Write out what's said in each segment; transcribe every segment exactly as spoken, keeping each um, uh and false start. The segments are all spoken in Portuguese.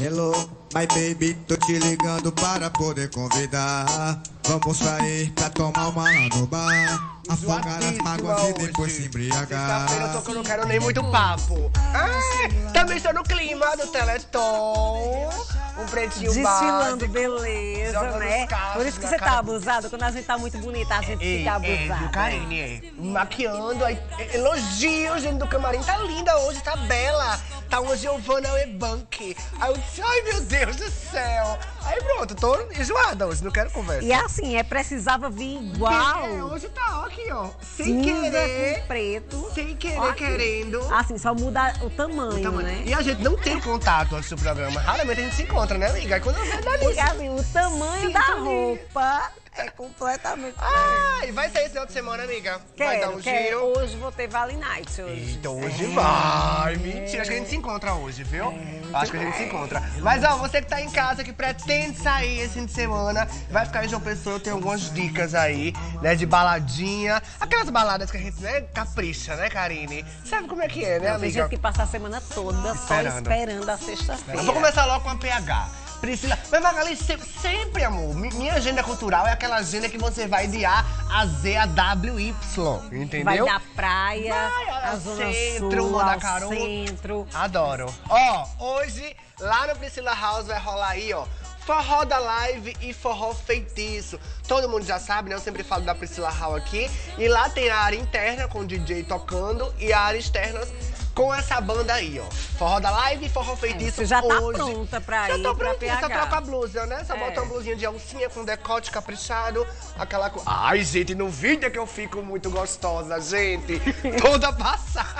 Hello, my baby, tô te ligando para poder convidar. Vamos sair pra tomar uma no bar. Afogar as mágoas e depois se embriagar. Sexta-feira eu tô que eu não quero nem muito papo. Ah, também estou no clima do Teleton. Um pretinho desfilando básico, beleza, né? Por isso que você tá abusado. Quando a gente tá muito bonita, a gente ei, fica abusada. É, Karine, é. Maquiando, aí, elogios dentro do camarim. Tá linda hoje, tá bela. Tá uma Giovanna Ebank. Aí eu disse, ai meu Deus do céu. Aí pronto, tô enjoada hoje, não quero conversa. E assim, é, precisava vir igual. É, hoje tá ó, aqui, ó. Sem Cinza querer. com preto. Sem querer, Ó aqui. querendo. Assim, só muda o tamanho, O tamanho. né? E a gente não tem contato antes do programa. Raramente a gente se encontra, né, amiga? Aí quando eu vejo Porque delícia. assim, o tamanho da Sintonia. roupa é completamente Ai, vai sair esse final de semana, amiga? Vai dar Quero, um quero. giro? Hoje vou ter Vale Night hoje. Então hoje vai. Mentira, acho que a gente se encontra hoje, viu? Acho que a gente se encontra. Mas ó, você que tá em casa, que pretende sair esse fim de semana, vai ficar em João Pessoa, eu tenho algumas dicas aí, né, de baladinha. Aquelas baladas que a gente, né, capricha, né, Karine? Sabe como é que é, né, Não, tem amiga? gente que passa a semana toda Esperando. só esperando a sexta-feira. Eu vou começar logo com a P H. Priscila, mas Magali, sempre, sempre, amor, mi- minha agenda cultural é aquela agenda que você vai de A a Z a W Y, entendeu? Vai da praia, Vai a ao zona centro, sul, da ao Caru. centro. Adoro. Ó, hoje, lá no Priscila House vai rolar aí, ó, forró da live e forró feitiço. Todo mundo já sabe, né? Eu sempre falo da Priscila House aqui. E lá tem a área interna com o D J tocando e a área externa com essa banda aí, ó. Forró da live e forró feitiço. Você já tá hoje. pronta pra já ir tô pra prontinha, só P H. troca a blusa, né? Só É. bota uma blusinha de alcinha com decote caprichado, aquela coisa. Ai, gente, no vídeo é que eu fico muito gostosa, gente. Toda passada.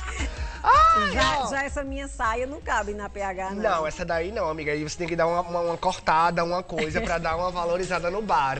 Ai, Já, ó. já essa minha saia não cabe na P H, não. Não, essa daí não, amiga. Aí você tem que dar uma, uma, uma cortada, uma coisa pra dar uma valorizada no bar.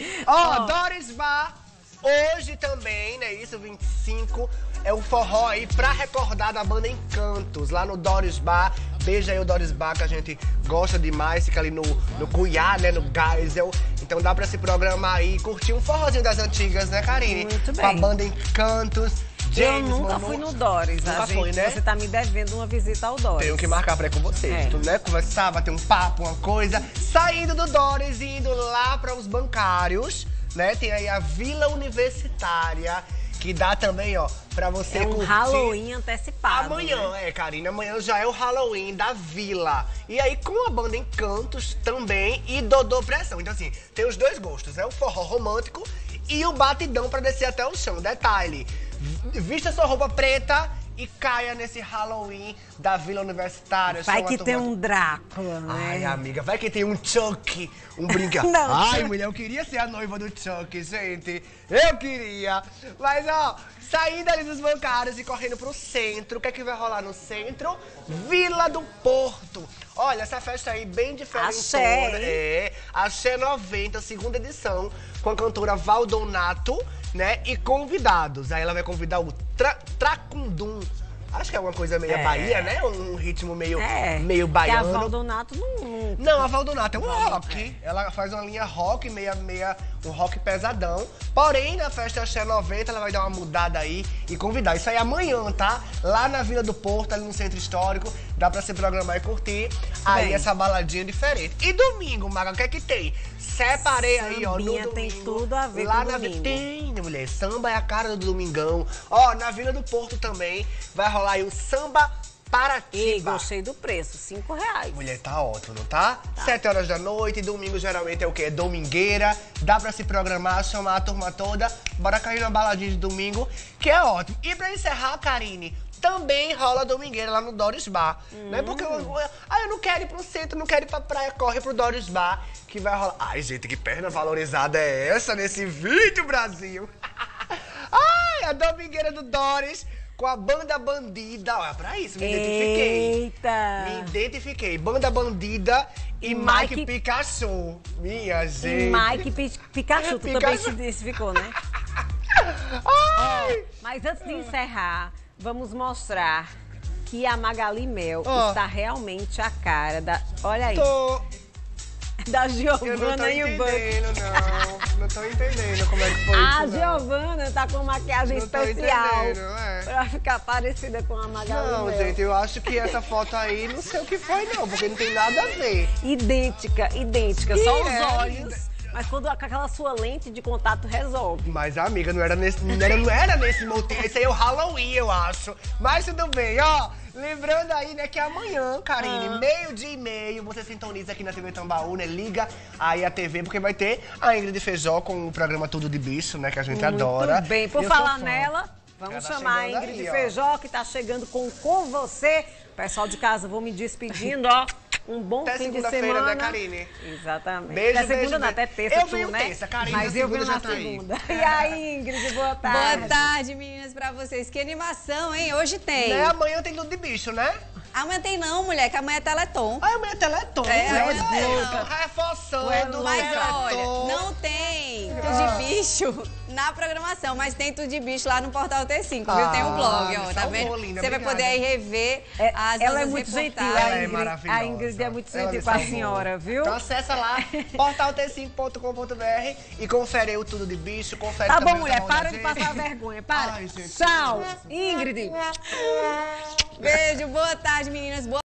Ó, Ó. Doris Bar, hoje também, né? Isso, vinte e cinco, é o forró aí pra recordar da banda Encantos, lá no Doris Bar. Beija aí o Doris Bar, que a gente gosta demais, fica ali no, no Cuiá, né? No Geisel. Então dá pra se programar aí e curtir um forrozinho das antigas, né, Karine? Muito Com a bem. banda Encantos. Eu James, nunca Manu. fui no Doris, Nunca a gente, foi, né? Você tá me devendo uma visita ao Doris. Tenho que marcar pra ir com vocês, É. tudo, né? Conversar, bater um papo, uma coisa. Saindo do Doris e indo lá para os bancários, né? Tem aí a Vila Universitária, que dá também, ó, pra você É um curtir. Halloween antecipado. Amanhã, né? é, Karine, amanhã já é o Halloween da Vila. E aí com a banda Encantos também e Dodô Pressão. Então assim, tem os dois gostos, né? O forró romântico e o batidão pra descer até o chão. Detalhe, v- vista sua roupa preta e caia nesse Halloween da Vila Universitária. Vai Chama que a tem turma- um Drácula, né? Ai, amiga, vai que tem um Chuck, um brinquedo. Não, Ai, Chuck. mulher, eu queria ser a noiva do Chuck, gente. Eu queria. Mas, ó, saindo ali dos bancários e correndo pro centro. O que é que vai rolar no centro? Vila do Porto. Olha, essa festa aí bem diferente. Axé, hein? É, Axé noventa, segunda edição, com a cantora Valdonato, né? E convidados. Aí ela vai convidar o Tra Tracundum. Acho que é uma coisa meio É. Bahia, né? Um ritmo meio, É, meio porque a baiano. Valdonato não... não- Não, a Valdonato é um rock. Ela faz uma linha rock, meia, meia, um rock pesadão. Porém, na festa Axé noventa, ela vai dar uma mudada aí e convidar. Isso aí amanhã, tá? Lá na Vila do Porto, ali no Centro Histórico. Dá pra se programar e curtir. Aí Bem. essa baladinha diferente. E domingo, Maga, o que é que tem? Separei aí, ó, no Sambinha domingo. tem tudo a ver lá com na domingo. Tem, mulher. Samba é a cara do domingão. Ó, na Vila do Porto também vai rolar aí o Samba Paratiba. Ei, gostei do preço, cinco reais. Mulher, tá ótimo, não tá? Sete horas da noite, domingo geralmente é o quê? É domingueira, dá pra se programar, chamar a turma toda, bora cair na baladinha de domingo, que é ótimo. E pra encerrar, Karine, também rola domingueira lá no Doris Bar, né? Porque eu, eu, ah, eu não quero ir pro centro, não quero ir pra praia, corre pro Doris Bar, que vai rolar. Ai, gente, que perna valorizada é essa nesse vídeo, Brasil? Ai, a domingueira do Doris com a banda bandida. Olha, pra isso, me identifiquei. Eita! Me identifiquei. Banda Bandida e, E Mike, Mike- Pikachu. Minha E gente. Mike Pi- Pikachu, tu também Pikachu. se identificou, né? Ai! Mas antes de encerrar, vamos mostrar que a Magali Mel Ó. está realmente a cara da... Olha aí, Tô... da Eu não tô Giovanna e o Buck. entendendo, não. Não tô entendendo como é que foi A isso, não. Giovana tá com maquiagem Não tô especial entendendo, é. pra ficar parecida com a Magali Não, Mel. gente, eu acho que essa foto aí, não sei o que foi não, porque não tem nada a ver. Idêntica, idêntica. E Só os é, olhos. Mas quando com aquela sua lente de contato resolve. Mas, amiga, não era nesse, não era, não era nesse motivo. Esse aí é o Halloween, eu acho. Mas tudo bem, ó. Lembrando aí, né, que amanhã, Karine, Ah. meio-dia e meio, você sintoniza aqui na T V Tambaú, né? Liga aí a T V, porque vai ter a Ingrid Feijó com o programa Tudo de Bicho, né? Que a gente adora. Muito bem. Por Eu sou falar fã. nela, vamos Ela tá chamar a chegando Ingrid aí, ó. Feijó, que tá chegando com Com Você. Pessoal de casa, vou me despedindo, ó. Um bom Até fim de segunda-feira, semana. né, Karine? Exatamente. Beijo, até segunda, beijo, não, até beijo. terça, Eu tu, venho né? terça, Karine, Mas na eu venho segunda na já tá aí. segunda. E aí, Ingrid, boa tarde. Boa tarde, meninas, pra vocês. Que animação, hein? Hoje tem. Né? Amanhã tem Tudo de Bicho, né? Amanhã tem não, mulher, que amanhã é Teleton. Ai, amanhã é Teleton. É, né? amanhã é Então, Teleton. reforçando. Mas Teleton. olha, não tem Tudo Ah. de Bicho na programação, mas tem Tudo de Bicho lá no Portal T cinco, viu? Ah, Tem um blog, me ó, tá salvou, vendo? linda, Você vai obrigada. poder aí rever É, as ela é nossas muito gentil, reportagens. a Ela é Ingrid, maravilhosa. a Ingrid é muito Ela me gentil com a salvou. senhora, viu? Então acessa lá, portal t cinco ponto com ponto b r e confere aí o Tudo de Bicho, confere Tá também bom, o mulher, Tamanho da para de Gente. passar vergonha, para. Ai, gente. Tchau, Ingrid. Beijo, boa tarde, meninas. Boa